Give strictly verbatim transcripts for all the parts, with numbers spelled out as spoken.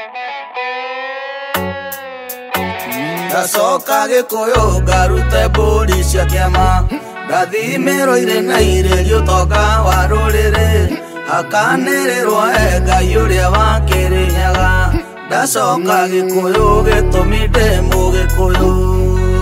Ndacoka Gikuyu ngarute mbũri cia kĩama, ndathimĩrwo ire na irerio ũtonga wa rũrĩrĩ, hakanĩrĩrwo he Ngai ũrĩa wa Kĩrĩnyaga. Ndacoka Gikuyu gĩtũmi ndĩ Mũgĩkũyũ.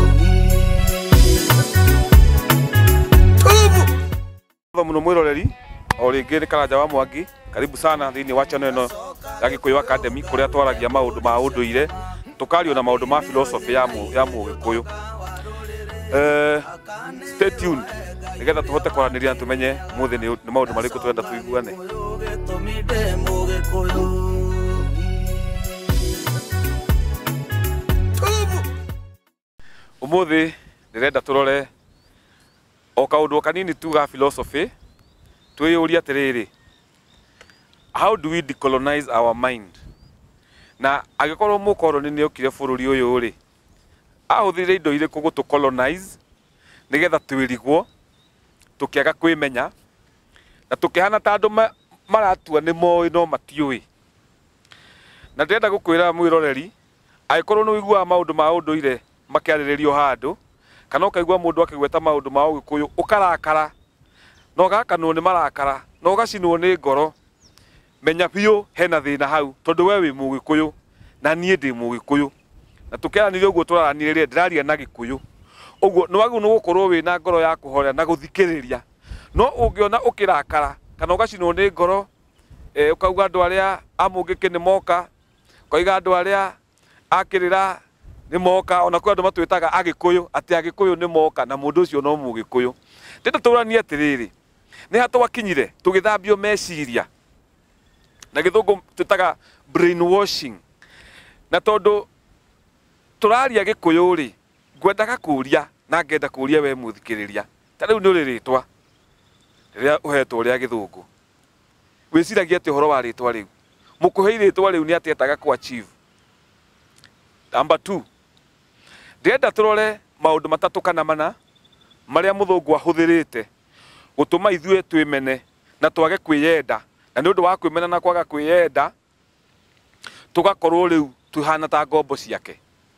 Muno mwiroreri o ringi ni Karanja wa Mwangi, karibu sana thiini wa channel ino ya Gikuyu Academy kuria twaragia maundu ma unduire tukario na maundu ma philosophy ya mu ya Mugikuyu. Eh stay tuned nigetha tuhote kwaraniria tumenye muthi ni maundu mariku twenda tuiguane. Umuthi ndirenda turore o kaundu kanini tu ga philosophy twiyuria atiriri, how do we decolonize our mind? Na agikorwo mukoroni ni okire bururi uyu ri ahuthire indo iriku gutu colonize nigetha twirigwo tukiaga kwimenya na tukihana ta andu maratua ni moi no matiui. Na ndirenda gukwira mwiroreri agikorwo ni wiguaga maundu ma unduire makiariririo handu kana ukaigua mundu akigweta maundu ma Ugikuyu ukarakara no gakanwo ni marakara no gacinwo ni ngoro, menya biu hena thina hau tondu we wi Mugikuyu na nie ndi Mugikuyu na tukiaranire uguo turaranire ndiraria na Gikuyu uguo no wagu no gukorwo wi na ngoro ya kuhorea na guthikiriria. No ungiona ukirakara kana ugacinwo ni ngoro eh ukauga andu aria amugiki ni moka, ukaiga andu aria akirira ni moka, ona kwa andu matwitaga Agikuyu ati Agikuyu ni moka na mundu ucio no Mugikuyu. Ndenda turania atiriri ni hatwa kinyire tugithambio meciria na githungu tutaga brainwashing. Na tondu turaria Gikuyu ri ngwendaga kuria na ngenda kuria we muthikiriria ta riu ni ritwa riria uhetwo ria githungu wiciragia ati horo wa ritwa riu mukuhe ritwa riu ni ati etaga ku achieve. Number two, ndenda turore maundu matatu kana mana maria muthungu ahuthirite gutuma ithue twimene na twage kwiyenda, na ni undu wa kwimena na kwaga kwiyenda tugakorwo riu tuhana ta ngombo ciake.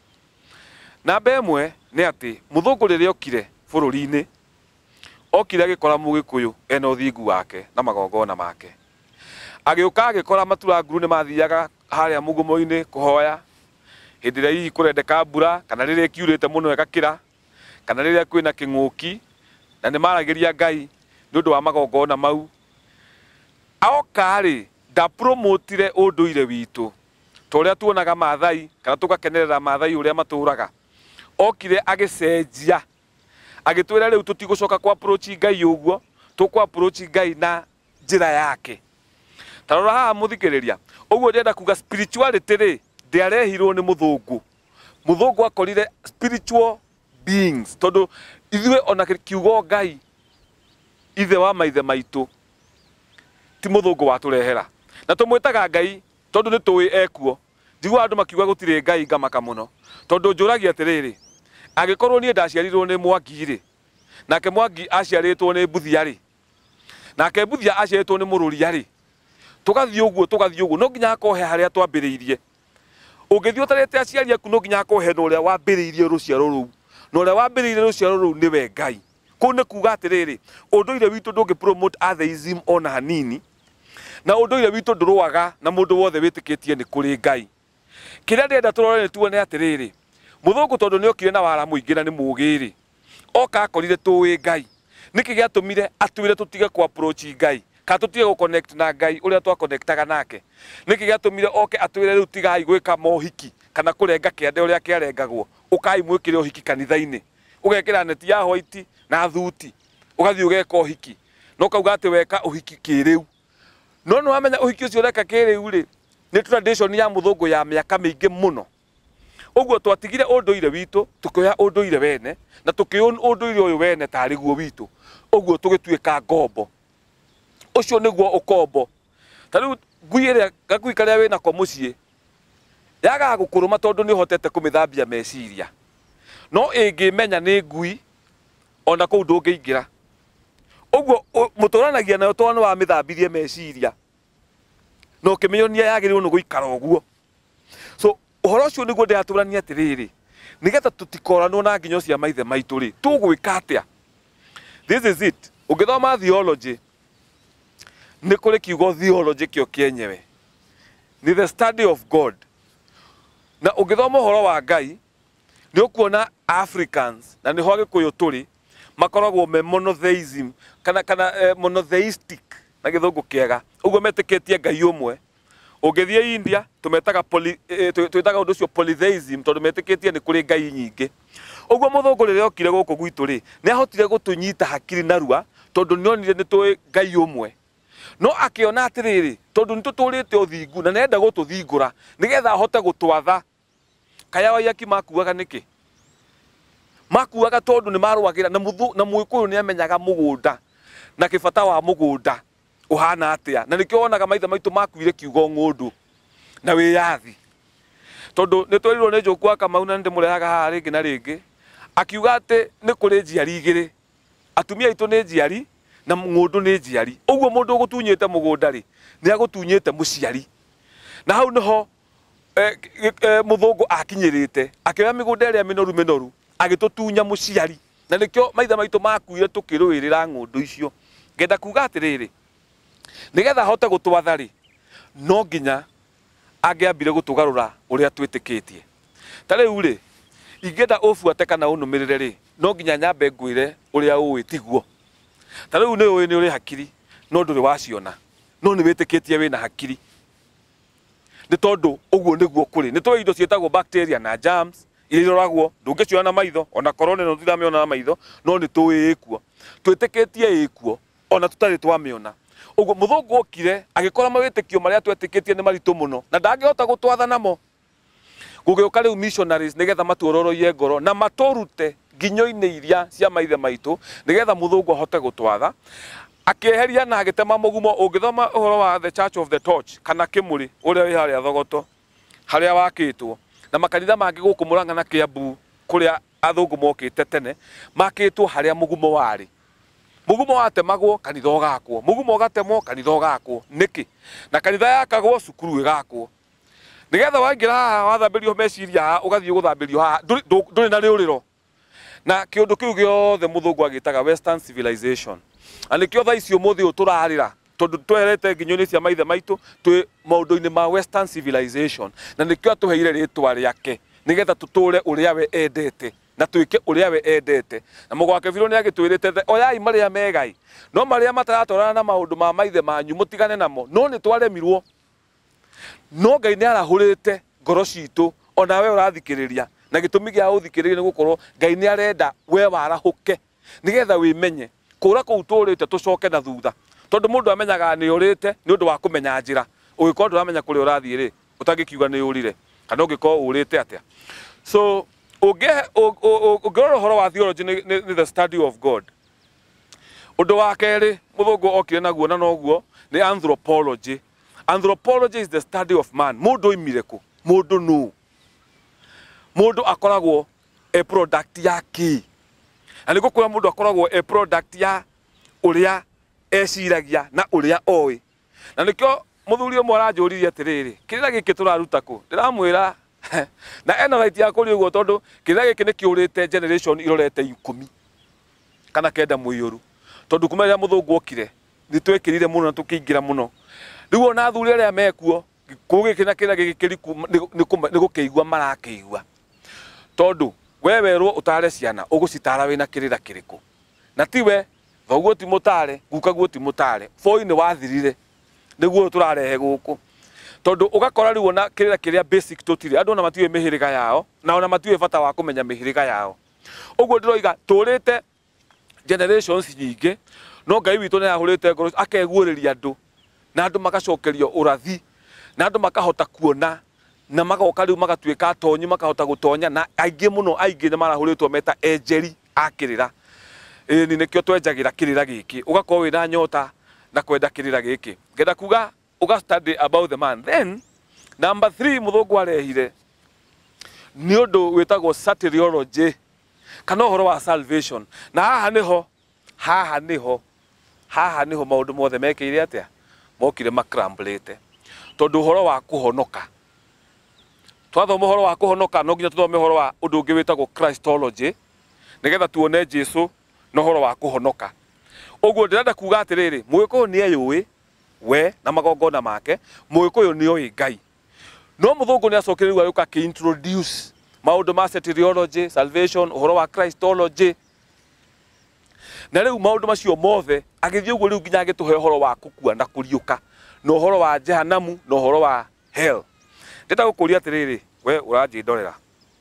Namba imwe ni ati muthungu riria okire bururi-ini okire agikora Mugikuyu ena uthingu wake na magongona make, agiuka agikora matura nguru ni mathiaga haria mugumo-ini kuhoya hindi ria hihi kurendeka mbura kana riria kiurite muno egakira kana riria kwina king'uki na ni maragiria Ngai ni undu wa magongona mau. Aoka ri nda promotire unduire witu toria tuonaga Maathai kana tugakenerera Maathai uria maturaga. Okire agicenjia agitwira riu tutigucoka kwa approach Ngai uguo, tukwa approach Ngai na njira yake. Tarora haha muthikiriria uguo ndenda kuga spirituality ri ndiarehirwo ni muthungu. Muthungu akorire spiritual beings tondu ithue ona kiugo Ngai ithe wa maithe maitu ti muthungu waturehera na tumwitaga Ngai tondu ni tuwi ekuo. Ndigwa andu makiuga gutire Ngai ngamaka muno tondu njuragia atiriri agikorwo nie ndaciarirwo ni Mwangi ri nake Mwangi aciaritwo ni Mbuthia ri nake Mbuthia aciaritwo ni Mururia ri tugathii uguo tugathii uguo no nginya akohe haria twambiriirie. Ungithio tarete aciari aku no nginya akohe no ria wambiriirie ruciaro ruu no ria wambiriirie ruciaro ruu niwe Ngai. Kuu ni kuga atiriri unduire witu ndungi promote atheism ona hanini na unduire witu nduruaga na mundu wothe witikitie ni kuri Ngai. Kiria ndenda turore ni tuone atiriri muthungu tondu ni okire na wara muingi na ni mugiri oka akorire tuwi Ngai niki giatumire atwire tutige ku approach Ngai ka tutige ku connect na Ngai uria twa connectaga nake. Niki giatumire oke atwire riu tigai gwika mohiki kana kurenga kiande uria kiarengagwo ukai mwikire uhiki kanitha-ini ugekira neti ya white na thuti ugathii ugeka uhiki no kauga ati weka uhiki kiriu. No no amenya uhiki ucio reka kiriu ri ni tradition ya muthungu ya miaka mingi muno. Uguo twatigire unduire witu tukioya unduire wene na tukiun unduire uyu wene tari guo witu uguo tugituika ngombo. Ucio niguo ukombo. Tariu ngui iria gakui karia wina ko mucii yaga gukuruma tondu ni hotete kumithambia meciria no ingimenya ni ngui ona kuu ndungiingira. Uguo muturanagia nayo twana wa mithambirie meciria no kimenyonia yagirirwo no guikara uguo Uhoro ucio niguo ndiraturania atiriri nigetha tutikoranwo na nginyo cia maithe maitu ri tugwika atia. This is it. Ungithoma theology ni kuri kiugo theology kio kienyewe ni the study of God. Na ungithoma uhoro wa Ngai ni ukuona Africans na niho Agikuyu turi makoragwo me monotheism kana kana eh, monotheistic na githungu kiega uguo metiketie Ngai umwe. Ungithie India tumetaga poly eh, twitaga undu cio polytheism tondu metiketie ni kuri ngai nyingi. Uguo muthungu rire okire guku gwitu ri ni ahotire gutunyita hakiri narua tondu nionire ni tui Ngai umwe. No akiona atiriri tondu nituturite uthingu na nenda gututhingura nigetha ahote gutwatha. Kaya wayaki makuaga niki makuaga tondu ni marwagira na muthu na Muikuyu ni amenyaga mugunda na kibata wa mugunda uhana atia na nikio wonaga maitha maitu makuire kiugo ngundu na wiyathi tondu ni twirirwo ni njuku Kamau na ndimurehaga haha ringi na ringi akiuga ati ni kuri njiari igiri atumia itu ni njiari na ngundu ni njiari uguo mundu ugutunyite mugunda ri ni agutunyite muciari na hau niho eh, eh, muthungu akinyirite akioya migunda iria minoru minoru agitutunya muciari na nikio maitha maitu makuire tukirwirira ngundu icio. Ngenda kuga atiriri nigetha hote gutwatha ri no nginya angiambire gutugarura uria twitikitie. Ta riu ri ingenda ufuate kana unumirire ri no nginya nyambe ngwire uria uwi tiguo. Ta riu ni uwi ni uri hakiri no nduri waciona no ni witikitie wina hakiri ni tondu uguo niguo kuri ni twa indo cietagwo bacteria na germs iroragwo ndungiciona maitho ona corona no thiramiona na maitho no ni tuikuo twitikitie ikuo ona tutari twamiona. Uguo muthungu okire agikora mawitikio maria twetikitie ni maritu muno na ndangihota gutwatha namo. Gugiuka riu missionaries nigetha matuororoie ngoro na maturute nginyo-ini iria cia maithe maitu nigetha muthungu ahote gutwatha. Akieheria na agitema mugumo. Ungithoma uhoro wa the Church of the Torch kana Kimuri uria wi haria Thogoto haria wakitwo na makanitha mangi guku Murang'a na Kiambu kuria athungu mokite tene makitwo haria mugumo wari. Mugumo watemagwo kanitha ugakwo mugumo ugatemwo kanitha ugakwo niki na kanitha yakagwo cukuru igakwo nigetha waingira haha wathambirio meciria haha ugathie guthambirio haha nduri na riuriro na kiundu kiu giothe muthungu agitaga western civilization. Anikio tha icio muthi uturarira tondu twerete nginyoni cia maithe maitu twi maundu-ini ma western civilization na nikio atuheire ritwa riake nigetha tuture uria we endete na twike uria we endete. Na mugwake biro ni agitwirite oyai maria megai no maria mataratorana na maundu ma maithe manyu mutigane namo no ni twaremirwo. No Ngai ni arahurite ngoro citu ona we urathikiriria na gitumi gia uthikiriria ni gukorwo Ngai ni arenda we warahuke nigetha wimenye kura ku uturite tucoke na thutha tondu mundu amenyaga ni urite ni undu wa kumenya njira ugikorwo nduramenya kuri urathie ri utangikiuga ni urire kana ugikorwo urite atia. So uge ugirora horo wa theology ni, ni, ni the study of God. Undu wa keri muthungu okire naguo na noguo ni anthropology. Anthropology is the study of man. Mundu imire ku mundu nu mundu akoragwo a product ya ki ani gukura mundu akoragwo a product ya uria eciragia na uria oi. Na nikio muthuri umwe aranjuririe atiriri kirira giki turaruta ku ndiramwira na ena right ya kuri uguo tondu kirira giki ni kiurite generation irorete ikumi kana kenda muiyuru tondu kuma ria muthungu okire ni twekirire muno na tukiingira muno riu ona athuri aria mekuo kugiki na kirira giki kiriku ni gukeigua marakeigua tondu we werwo utare ciana ugucitara wina kirira kiriku na tiwe thoguo ti mutare gukaguo ti mutare foi ni wathirire niguo turarehe guku tondu ugakora riu na kirira kiria basic tutire andu na matiwe mihiriga yao na ona matiwe bata wa kumenya mihiriga yao. Uguo ndiroiga turite generations nyingi no Ngai witu ni ahurite ngoro akeguuriria andu na andu magacokerio urathi na andu makahota kuona na magoka riu magatuika atonyi makahota gutonya na aingi muno aingi ni marahuritwo meta enjeri akirira. E, ni nikio twenjagira kirira giki ugakorwo wina nyota na kwenda kirira giki. Ngenda kuga uga study about the man. Then number three muthungu arehire ni undu witagwo soteriology kana uhoro wa salvation. Na haha niho haha niho haha niho maundu mothe mekire atia mokire macramblete tondu uhoro wa kuhonoka Twathoma horo wa kuhonoka no nginya tuthome horo wa undu ungi witagwo Christology nigetha tuone Jesu no horo wa kuhonoka. Oguo ndirenda kuga atiriri Mugikuyu ni ayui we na magongona make, Mugikuyu ni oi Ngai. No muthungu ni acokereru ayuka ki introduce maundu ma soteriology, salvation, horo wa Christology. Na riu maundu macio mothe agithii uguo riu nginya agituhe horo wa kukua na kuriuka, no horo wa jehanamu, no horo wa hell. Ndenda gukuria atiriri we uranjindorera,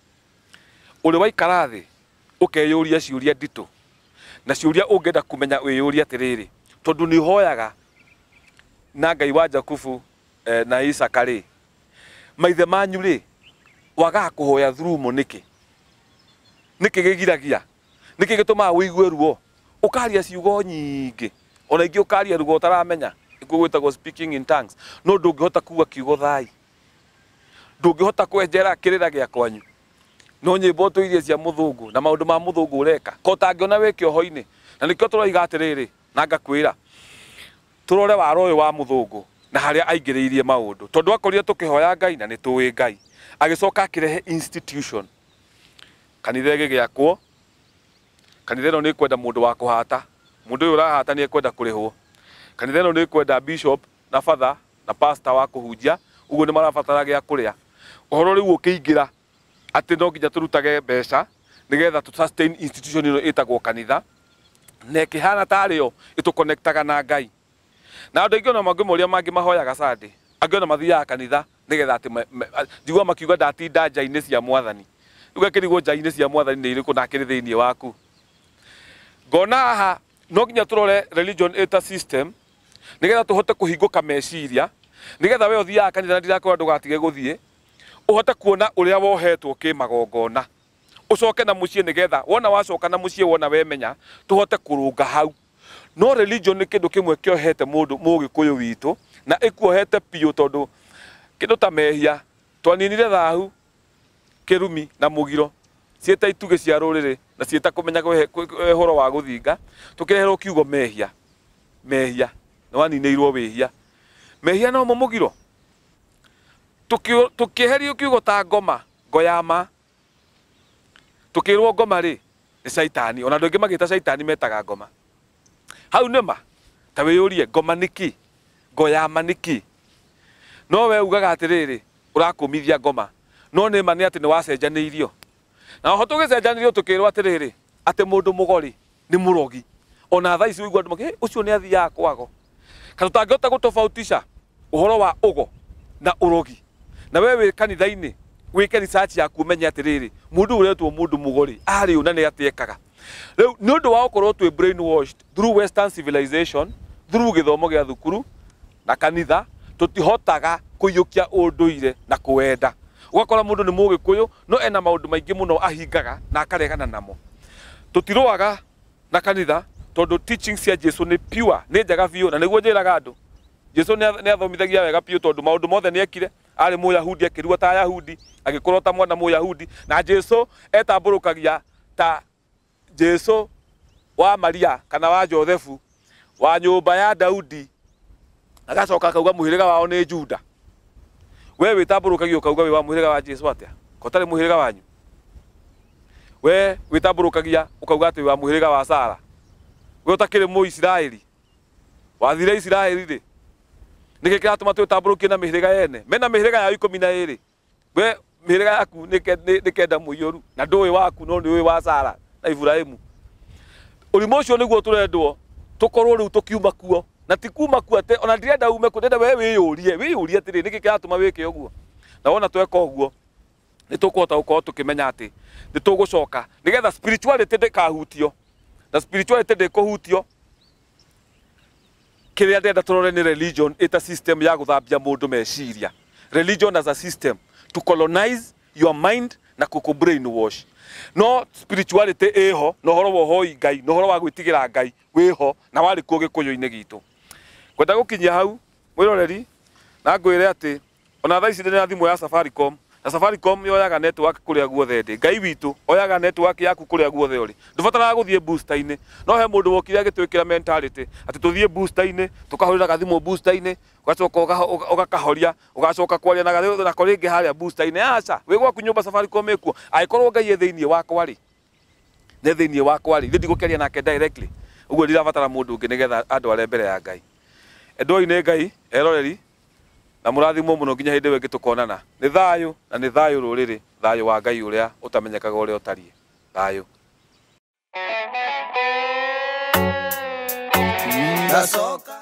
uri waikara thi ukeyuria ciuria nditu na ciuria ungenda kumenya wiyuria atiriri, tondu ni hoyaga na Ngai wa Jakubu eh, na Isaka ri maithe manyu ri waga kuhoya through mo niki niki gigiragia niki gituma wigue ruo ukaria ciugo nyingi ona ingi ukaria rugo utaramenya ikugwitagwo speaking in tongues no ndungihota kuga kiugo thai ndungihota kwenjera kirira gia kwanyu no nyimbo tuirie cia muthungu na maundu ma muthungu ureka ko tangiona wiki oho-ini na nikio turoiga atiriri na ngakwira turore waro uyu wa muthungu na haria aingiriirie maundu tondu akorire tukihoya Ngai na nituwi Ngai agicoka akirehe institution kanitha gigiakwo kanitha ino ni kwenda mundu wa kuhata mundu uyu urahata ni kwenda kurihwo kanitha ino ni kwenda bishop na father na pastor wa kuhunjia uguo ni marabatara gia kuria uhoro riu ukiingira ati no nginya turutage mbeca nigetha tu sustain institution ino itagwo kanitha na kihana tario itu connectaga na Ngai na andu ingi na mangi moria mangi mahoyaga Sunday angi na mathiaga kanitha nigetha ati njigua makiuga ndatinda nja-ini cia mwathani uga kirigwo nja-ini cia mwathani ni iriku na kiri thiini waku ngona haha no nginya turore religion eta system nigetha tuhote kuhinguka meciria nigetha we uthiaga kanitha ndirakora ndugatige guthie uhote kuona uria wohetwo ki magongona ucoke na mucie nigetha wona wacoka na mucie wona wemenya tuhote kurunga hau no religion ni kindu kimwe kiohete mundu Mugikuyu witu na ikuohete piu tondu kindu ta mehia twaninire thahu kirumi na mugiro cieta ituge cia ruriri na cieta kumenya horo wa guthinga tukireherwo kiugo mehia mehia no waninirwo wihia mehia no mo mugiro tukiherio kiugo ta ngoma ngoyama tukirwo ngoma ri ni saitani ona ndungi magita saitani metaga ngoma hau nima ta wiyurie ngoma niki ngoyama niki no we ugaga atiriri urakumithia ngoma no nima ni ati ni wacenjaniirio na ho tugicenjanirio tukirwo atiriri ati mundu mugori ni murogi ona tha ici uigwa andu maki ucio ni athia kwago kana tangihota gutofautisha uhoro wa ugo na urogi na wewe kanitha-ini wike research ya kumenya atiriri mundu uretwo mundu mugori ari una ni atiekaga riu ni undu wa ukorwo twi brainwashed through western civilization through githomo gia thukuru na kanitha tutihotaga kuyukia unduire na kuwenda ugakora mundu ni Mugikuyu no ena maundu maingi muno ahingaga na akaregana namo tutiroaga na kanitha tondu teaching cia Jesu ni pure ni njaga biu na niguo njiraga andu Jesu ni athomithagia wega piu tondu maundu mothe ni ekire ari Muyahudi akirua ta Yahudi agikorwo ta mwana Muyahudi na Jesu etamburukagia ta Jesu wa Maria kana wa Josefu wa nyumba ya Daudi agacoka akauga muhiriga wao ni Juda we witamburukagio ukauga wi wa muhiriga wa Jesu atia ko tari muhiriga wanyu we witamburukagia ukauga ati wa muhiriga wa Sara we utakire mu Israeli wathire Israeli ri niki kiratuma twitamburukie na mihiriga yene mena mihiriga ya ikumi na iri we mihiriga yaku nikenda muiyoru na ndui waku no ni wa Sara na Ibrahimu urimo ucio niguo turendwo tukorwo riu tukiuma kuo na tikuma kuo ate ona ndirenda ume ku ndenda we wiyurie wiyurie atiri niki kiratuma wike uguo na wona tweka uguo ni tukuhota gukorwo tukimenya ati ni tugucoka nigetha spirituality ndikahutio na spirituality ndikuhutio kiria ndenda turore ni religion ita system ya guthambia mundu meciria religion as a system to colonize your mind na kuku brainwash no spirituality eho no horo wo hoi Ngai no horo wa gwitigira Ngai wiho na wari ku Gikuyu-ini gitu kwenda gukinyia hau mwiroreri na ngwire ati ona tha ici ndina thimu ya Safaricom na Safaricom yoyaga network kuria guothe ndi ngai witu oyaga network yaku kuria guothe uri ndubatara guthie booster-ini no he mundu wokire agitwikira mentality ati tuthie booster-ini tukahurira gathimo booster-ini ugacoka ugakahoria ugacoka kwaria na gathimo na koringe haria booster-ini aca wi gwaku nyumba Safaricom ekuo aikorwo ngai ye thiini wakwa ri ne thiini wakwa ri ndi gukeria nake directly uguo ndirabatara mundu ungi nigetha andu are mbere ya ngai endoi ni ngai eroreri na murathimwo muno nginya hindi wengi tukonana ni thayu na ni thayu ruriri thayu wa ngai uria utamenyekaga uria utarie thayu Ndacoka